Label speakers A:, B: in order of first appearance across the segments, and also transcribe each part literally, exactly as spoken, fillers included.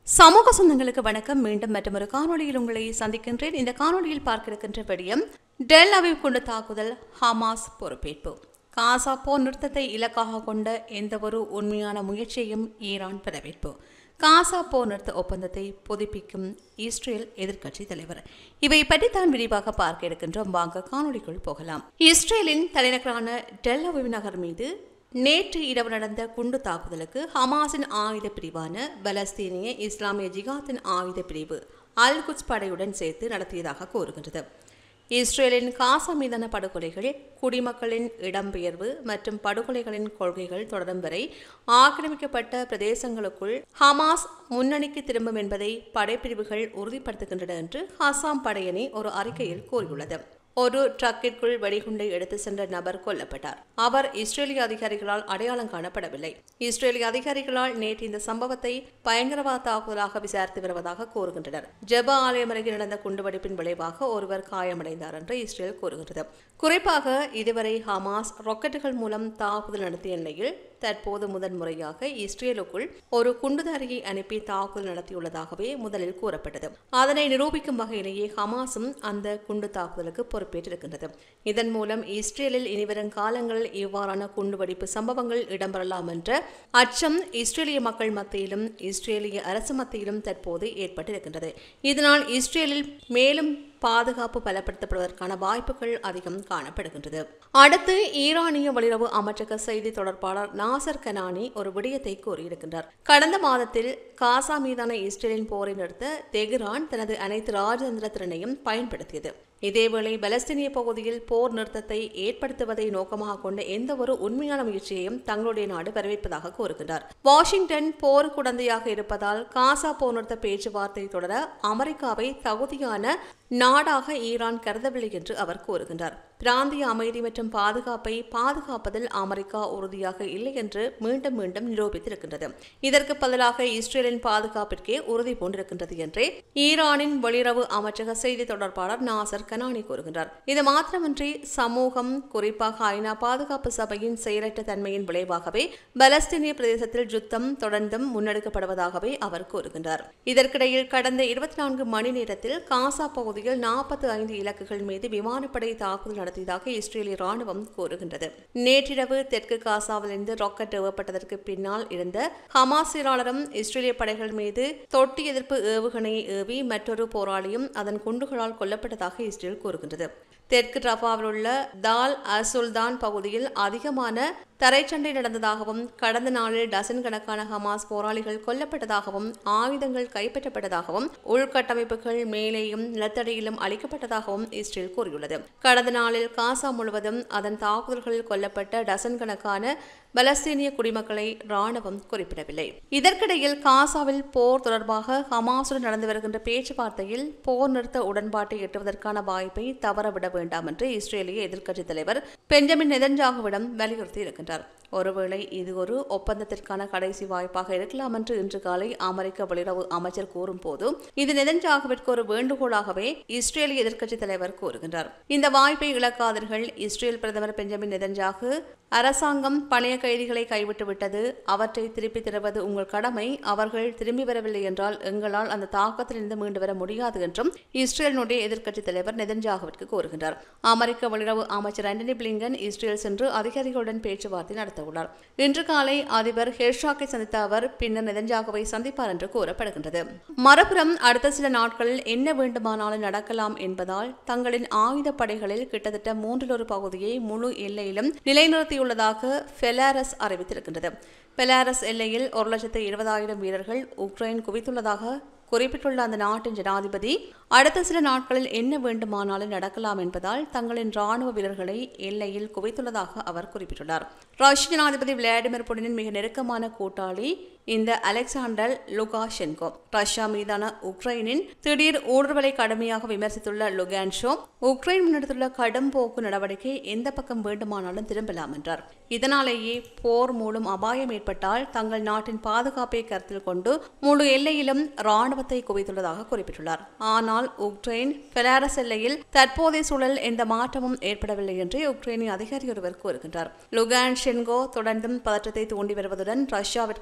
A: சமூக சொந்தங்களுக்கு வணக்கம். மீண்டும் மற்றொரு காணொலியில் உங்களை சந்திக்கின்றேன். இந்த காணொலியில் பார்க்க இருக்கின்ற விடயம் டெல் அவிவ் குண்டு தாக்குதல், ஹமாஸ் பொறுப்பேற்பு. காசா போர் நிறுத்தத்தை இலக்காக கொண்ட எந்தவொரு உண்மையான முயற்சியையும் ஈரான் வரவேற்பு. காசா போர் நிறுத்த ஒப்பந்தத்தை புதுப்பிக்கும் இஸ்ரேல் எதிர்க்கட்சி தலைவர். இவை பற்றி தான் விரிவாக பார்க்க இருக்கின்றோம். வாங்க காணொலிக்குள் போகலாம். இஸ்ரேலின் தலைநகரான டெல் அவிவ் நகர் மீது நேற்று இரவு நடந்த குண்டு தாக்குதலுக்கு ஹமாஸின் ஆயுத பிரிவான பலஸ்தீனிய இஸ்லாமிய ஜிகாத்தின் ஆயுத பிரிவு அல் குட்ஸ் படையுடன் சேர்த்து நடத்தியதாக கூறுகின்றது. இஸ்ரேலின் காசா மீதான படுகொலைகள், குடிமக்களின் இடம்பெயர்வு மற்றும் படுகொலைகளின் கொள்கைகள் தொடரும் வரை ஆக்கிரமிக்கப்பட்ட பிரதேசங்களுக்குள் ஹமாஸ் முன்னணிக்கு திரும்பும் என்பதை படைப்பிரிவுகள் உறுதிப்படுத்துகின்றன என்று ஹசாம் படையணி ஒரு அறிக்கையில் கூறியுள்ளது. ஒரு ட்ரக்கிற்குள் வெடிகுண்டை எடுத்து சென்ற நபர் கொல்லப்பட்டார். அவர் இஸ்ரேலிய அதிகாரிகளால் அடையாளம் காணப்படவில்லை. இஸ்ரேலிய அதிகாரிகளால் நேற்று இந்த சம்பவத்தை பயங்கரவாத தாக்குதலாக விசாரித்து வருவதாக கூறுகின்றனர். ஜெபா ஆலயம் அருகே நடந்த குண்டுவெடிப்பின் விளைவாக ஒருவர் காயமடைந்தார் என்று இஸ்ரேல் கூறுகிறது. குறிப்பாக இதுவரை ஹமாஸ் ராக்கெட்டுகள் மூலம் தாக்குதல் நடத்திய நிலையில் தற்போது முதன் முறையாக இஸ்ரேலுக்குள் ஒரு குண்டுதாரியை அனுப்பி தாக்குதல் நடத்தியுள்ளதாகவே முதலில் கூறப்பட்டது. அதனை நிரூபிக்கும் வகையிலேயே ஹமாஸும் அந்த குண்டு தாக்குதலுக்கு பொறுப்பேற்றிருக்கின்றது. இதன் மூலம் இஸ்ரேலில் இனிவரும் காலங்களில் இவ்வாறான குண்டுவெடிப்பு சம்பவங்கள் இடம்பெறலாம் என்ற அச்சம் இஸ்ரேலிய மக்கள் மத்தியிலும் இஸ்ரேலிய அரசு மத்தியிலும் தற்போது ஏற்பட்டிருக்கின்றது. இதனால் இஸ்ரேலில் மேலும் பாதுகாப்பு பலப்படுத்தப்படுவதற்கான வாய்ப்புகள் அதிகம் காணப்படுகின்றது. அடுத்து ஈரானிய வெளியுறவு அமைச்சக செய்தி தொடர்பாளர் நாசர் கனானி ஒரு விடயத்தை கூறியிருக்கின்றார். கடந்த மாதத்தில் காசா மீதான இஸ்ரேலின் போரை நிறுத்த தெஹ்ரான் தனது அனைத்து ராஜதந்திர திறனையும் பயன்படுத்தியது. இதேவேளை பலஸ்தீனிய பகுதியில் போர் நிறுத்தத்தை ஏற்படுத்துவதை நோக்கமாக கொண்ட எந்த ஒரு உண்மையான முயற்சியையும் தங்களுடைய நாடு வரவேற்பதாக கூறுகின்றார். வாஷிங்டன் போர் குடந்தையாக இருப்பதால் காசா போர் நிறுத்த பேச்சுவார்த்தை தொடர அமெரிக்காவை தகுதியான நாடாக ஈரான் கருதவில்லை என்று அவர் கூறுகின்றார். பிராந்திய அமைதி மற்றும் பாதுகாப்பை பாதுகாப்பதில் அமெரிக்கா உறுதியாக இல்லை என்று மீண்டும் மீண்டும் நிரூபித்திருக்கின்றது. இதற்கு பதிலாக இஸ்ரேலின் பாதுகாப்பிற்கே உறுதி பூண்டிருக்கின்றது என்றே ஈரானின் வெளியுறவு அமைச்சக செய்தி தொடர்பாளர் நாசர் கனானி கூறுகின்றார். இது மாத்திரமின்றி சமூகம், குறிப்பாக ஐநா பாதுகாப்பு சபையின் செயலற்ற தன்மையின் விளைவாகவே பலஸ்தீனிய பிரதேசத்தில் யுத்தம் தொடர்ந்தும் முன்னெடுக்கப்படுவதாகவே அவர் கூறுகின்றார். இதற்கிடையில் கடந்த இருபத்தி நான்கு மணி நேரத்தில் காசா பகுதியில் நாற்பத்தி ஐந்து இலக்குகள் மீது விமானப்படை தாக்குதல் நடத்தியதாக இஸ்ரேலிய ராணுவம் கூறுகின்றது. நேற்றிரவு தெற்கு காசாவிலிருந்து ராக்கெட் ஏவப்பட்டதற்கு பின்னால் இருந்த ஹமாஸ் செயலாளரும் இஸ்ரேலிய படைகள் மீது தொட்டி எதிர்ப்பு ஏவுகணையை ஏவி மற்றொரு போராளியும் அதன் குண்டுகளால் கொல்லப்பட்டதாக இஸ்ரேல் கூறுகின்றது. தெற்கு ரஃபாவில் உள்ள தால் அசுல்தான் பகுதியில் அதிகமான தரைச்சண்டை நடந்ததாகவும் கடந்த நாளில் டசன் கணக்கான ஹமாஸ் போராளிகள் கொல்லப்பட்டதாகவும் ஆயுதங்கள் கைப்பற்றப்பட்டதாகவும் உள்கட்டமைப்புகள் மேலேயும் நிலத்தடியிலும் அளிக்கப்பட்டதாகவும் இஸ்ரேல் கூறியுள்ளது. கடந்த நாளில் காசா முழுவதும் அதன் தாக்குதல்களில் கொல்லப்பட்ட டசன் கணக்கான பலஸ்தீனிய குடிமக்களை ராணுவம் குறிப்பிடவில்லை. இதற்கிடையில் காசாவில் போர் தொடர்பாக ஹமாஸுடன் நடந்து வருகின்ற பேச்சுவார்த்தையில் போர் நிறுத்த உடன்பாட்டை எட்டுவதற்கான வாய்ப்பை தவறவிட வேண்டாம் என்று இஸ்ரேலிய எதிர்க்கட்சித் தலைவர் பெஞ்சமின் நெதன்யாகுவிடம் வலியுறுத்தி இருக்கின்றார். ஒருவேளை இது ஒரு ஒப்பந்தத்திற்கான கடைசி வாய்ப்பாக இருக்கலாம் என்று இன்று காலை அமெரிக்க வெளியுறவு அமைச்சர் கூறும் போது இது நெதன்யாகுவிற்கு ஒரு வேண்டுகோளாகவே இஸ்ரேலிய எதிர்க்கட்சித் தலைவர் கூறுகின்றார். இந்த வாய்ப்பை இழக்காதீர்கள். இஸ்ரேல் பிரதமர் பெஞ்சமின் நெதன்யாகு அரசாங்கம் பழைய கைதிகளை கைவிட்டு விட்டது. அவற்றை திருப்பி தருவது உங்கள் கடமை. அவர்கள் திரும்பி வரவில்லை என்றால் எங்களால் அந்த தாக்கத்திலிருந்து மீண்டு வர முடியாது என்றும் இஸ்ரேலினுடைய எதிர்க்கட்சித் தலைவர் நெதன்யாகுவிற்கு கூறுகின்றார். அமெரிக்க வெளியுறவு அமைச்சர் ஆண்டனி பிளிங்கன் இஸ்ரேல் சென்று அதிகாரிகளுடன் பேச்சுவார்த்தை நடத்தவுள்ளார். இன்று காலை அதிபர் ஹெர்ஷாக்கை சந்தித்த அவர் பின்னர் நெதன்யாகுவை சந்திப்பார் என்று கூறப்படுகின்றது. மறுபுறம் அடுத்த சில நாட்களில் என்ன வேண்டுமானாலும் நடக்கலாம் என்பதால் தங்களின் ஆயுத படைகளில் கிட்டத்தட்ட மூன்றில் ஒரு பகுதியை முழு எல்லையிலும் நிலைநிறுத்தியுள்ளதாக பெலாரஸ் அறிவித்திருக்கின்றது. பெலாரஸ் எல்லையில் ஒரு லட்சத்து இருபதாயிரம் வீரர்கள் உக்ரைன் குவித்துள்ளதாக குறிப்பிட்டுள்ள அந்த நாட்டின் ஜனாதிபதி அடுத்த சில நாட்களில் என்ன வேண்டுமானாலும் நடக்கலாம் என்பதால் தங்களின் ராணுவ வீரர்களை எல்லையில் குவித்துள்ளதாக அவர் குறிப்பிட்டுள்ளார். ரஷ்ய ஜனாதிபதி விளாடிமிர் புடினின் மிக நெருக்கமான கூட்டாளி இந்த அலெக்சாண்டர் லுகாஷென்கோ ரஷ்யா மீதான உக்ரைனின் திடீர் ஊடுருவலை கடுமையாக விமர்சித்துள்ள லுகான்ஷோ உக்ரைன் முன்னெடுத்துள்ள கடும் போக்கு நடவடிக்கை எந்த பக்கம் வேண்டுமானாலும் திரும்பலாம் என்றார். இதனாலேயே போர் மூலம் அபாயம் ஏற்பட்டால் தங்கள் நாட்டின் பாதுகாப்பை கருத்தில் கொண்டு முழு எல்லையிலும் ராணுவத்தை குவித்துள்ளதாக குறிப்பிட்டுள்ளார். ஆனால் உக்ரைன் பெலாரஸ் எல்லையில் தற்போதைய சூழல் எந்த மாற்றமும் ஏற்படவில்லை என்று உக்ரைனிய அதிகாரி ஒருவர் கூறுகின்றார். லுகான்ஷென்கோ தொடர்ந்தும் பதற்றத்தை தூண்டி வருவதுடன் ரஷ்யாவிற்கு சாதகமாக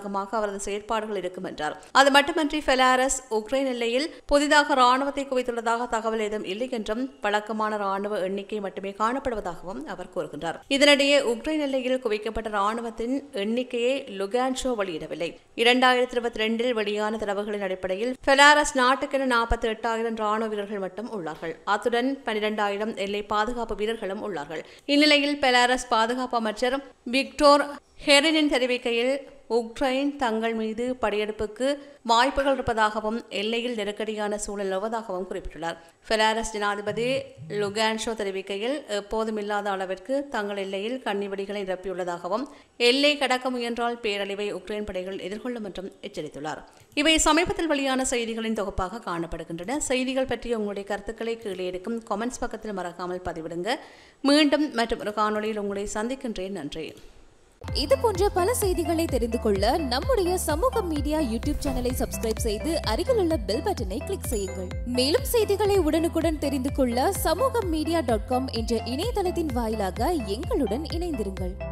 A: சாதகமாக அவரது செயற்பாடுகள் இருக்கும் என்றார். அது மட்டுமன்றி பெலாரஸ் உக்ரைன் எல்லையில் புதிதாக ராணுவத்தை குவித்துள்ளதாக தகவல் ஏதும் இல்லை என்றும் வழக்கமான ராணுவ எண்ணிக்கை மட்டுமே காணப்படுவதாகவும் அவர் கூறுகின்றார். இதனிடையே உக்ரைன் எல்லையில் குவிக்கப்பட்ட ராணுவத்தின் எண்ணிக்கையை லுகான்ஷோ வெளியிடவில்லை. இரண்டாயிரத்தி இருபத்தி ரெண்டில் வெளியான தரவுகளின் அடிப்படையில் பெலாரஸ் நாட்டுக்கென நாற்பத்தி எட்டாயிரம் ராணுவ வீரர்கள் மட்டும் உள்ளார்கள். அத்துடன் பனிரெண்டாயிரம் எல்லை பாதுகாப்பு வீரர்களும் உள்ளார்கள். இந்நிலையில் பெலாரஸ் பாதுகாப்பு அமைச்சர் விக்டோர் ஹெரினின் தெரிவிக்கையில் உக்ரைன் தங்கள் மீது படையெடுப்புக்கு வாய்ப்புகள் இருப்பதாகவும் எல்லையில் நெருக்கடியான சூழல் நிலவுவதாகவும் குறிப்பிட்டுள்ளார். பெலாரஸ் ஜனாதிபதி லுகான்ஷோ தெரிவிக்கையில் எப்போதும் இல்லாத அளவிற்கு தங்கள் எல்லையில் கன்னிவெடிகளை நிரப்பியுள்ளதாகவும் எல்லை கடக்க முயன்றால் பேரழிவை உக்ரைன் படைகள் எதிர்கொள்ளும் என்றும் எச்சரித்துள்ளார். இவை சமீபத்தில் வெளியான செய்திகளின் தொகுப்பாக காணப்படுகின்றன. செய்திகள் பற்றிய உங்களுடைய கருத்துக்களை கீழே இருக்கும் கமெண்ட்ஸ் பக்கத்தில் மறக்காமல் பதிவிடுங்க. மீண்டும் மற்றும் ஒரு காணொலியில் உங்களை சந்திக்கின்றேன். நன்றி.
B: இது போன்ற பல செய்திகளை தெரிந்து கொள்ள நம்முடைய சமூக மீடியா யூடியூப் சேனலை சப்ஸ்கிரைப் செய்து அருகிலுள்ள பெல் பட்டனை கிளிக் செய்யுங்கள். மேலும் செய்திகளை உடனுக்குடன் தெரிந்து கொள்ள சமூக மீடியா டாட் காம் என்ற இணையதளத்தின் வாயிலாக எங்களுடன் இணைந்திருங்கள்.